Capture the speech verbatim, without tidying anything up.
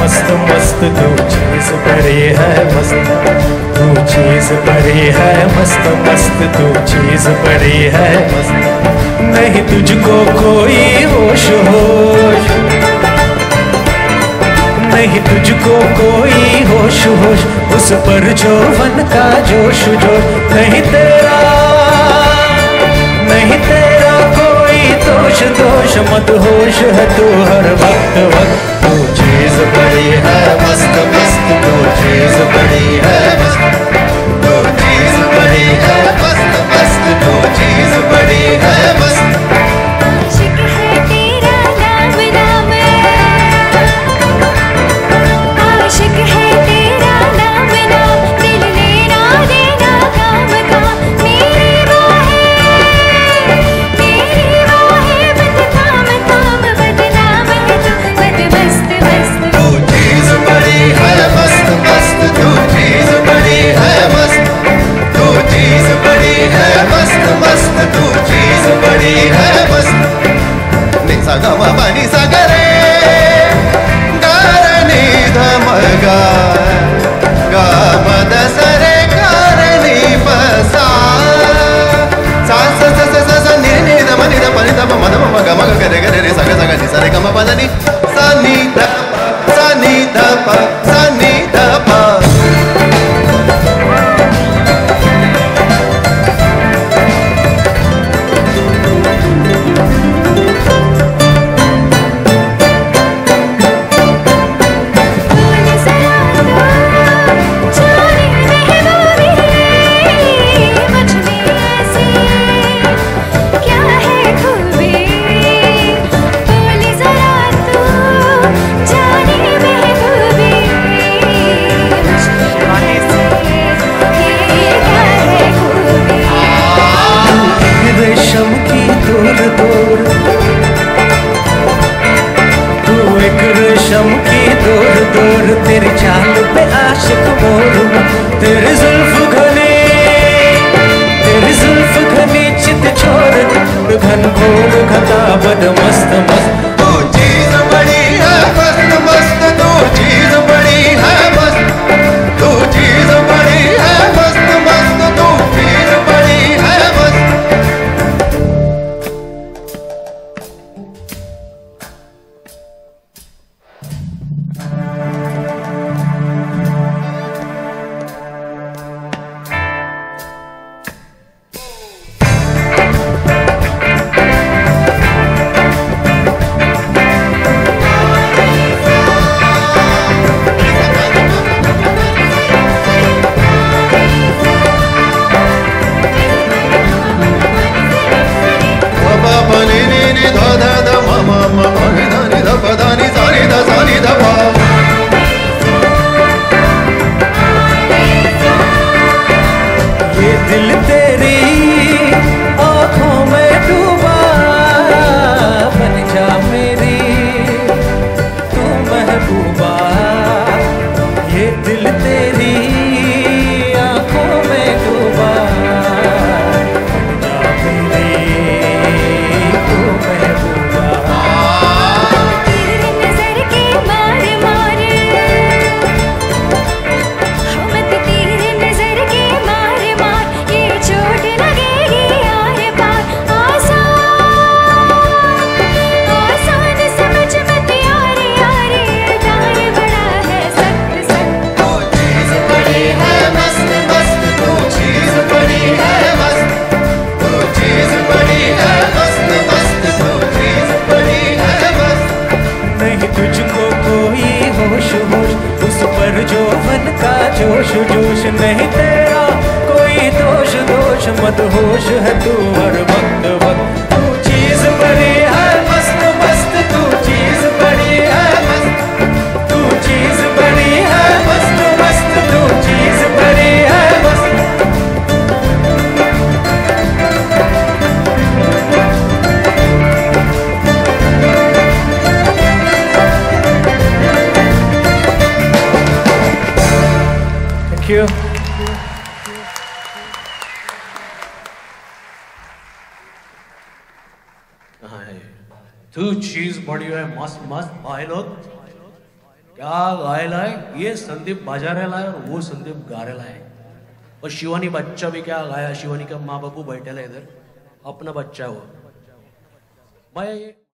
मस्त मस्त तू चीज बड़ी है मस्त, तू चीज बड़ी है मस्त मस्त, तू चीज बड़ी है मस्त। नहीं तुझको कोई होश होश, नहीं तुझको कोई होश होश, उस पर जौवन का जोश जोश। नहीं तेरा नहीं तेरा कोई दोष दोष, मत होश है तू हर वक्त वक्त। तू चीज बड़ी है मस्त मस्त, तू चीज बड़ी है मस्त, तू चीज बड़ी है मस्त मस्त, तू चीज बड़ी है मस्त। आशिक है तेरा नाम नाम, आशिक है तेरा नाम नाम, दिल लेना देना काम काम। मेरी बाहें मेरी बाहें बदनाम काम, बदनाम है तू बद मस्त मस्त। तू चीज बड़ी है मस्त मस्त, तू चीज बड़ी है मस्त, तू चीज बड़ी है मस्त मस्त, तू चीज बड़ी है मस्त। नि सा ग म प नि सा ग रे ग र नि ध म ग ग म द स रे ग र नि प सा सा स स स स स नि नि ध म नि ध प नि ध प म ध म ग म ग ग रे ग रे रे सा ग सा ग नि सा रे ग म प ध नि सा नि ध प सा नि ध प सा नि ध प। तेरी चाल पे आशिक मोर हूँ, तेरी जुल्फ घनी तेरी जुल्फ घनी चित छोर घन घोर घटा बद मस्त मस्त। तू चीज बड़ी है मस्त मस्त, तू चीज बड़ी है मस्त, तू चीज बड़ी है मस्त मस्त, तू चीज बड़ी है मस्त। दिल तेरी आँखों में डूबा, बन जा मेरी तू महबूबा। ये दिल तेरी आँखों में डूबा, बन जा मेरी तू महबूबा। तेरी नजर के मार मार, मत तेरी नजर के मार मार, ये चोट लगेगी यार पार। आसान आसान समझ मत यार यार, ये प्यार बड़ा है सख्त सख्त। तू चीज बड़ी है मस्त मस्त, तू चीज बड़ी है मस्त, तू चीज बड़ी है मस्त मस्त, तू चीज बड़ी है मस्त। नहीं तुझको कोई होश होश, उस पर जौवन का जोश जोश। नहीं तेरा कोई दोष दोष, मत होश है तू हर वक्त वक्त। तू चीज बड़ी है मस्त मस्त, तू चीज बड़ी है मस्त, तू चीज बड़ी है मस्त मस्त, तू चीज बड़ी है मस्त। Thank you. तू चीज बड़ी है मस्त मस्त भाई लोग। क्या गायला है, ये संदीप बाजा रहा है और वो संदीप गा रहा है। और शिवानी बच्चा भी क्या गाया, शिवानी का माँ बापू बैठे इधर, अपना बच्चा है वो। मैं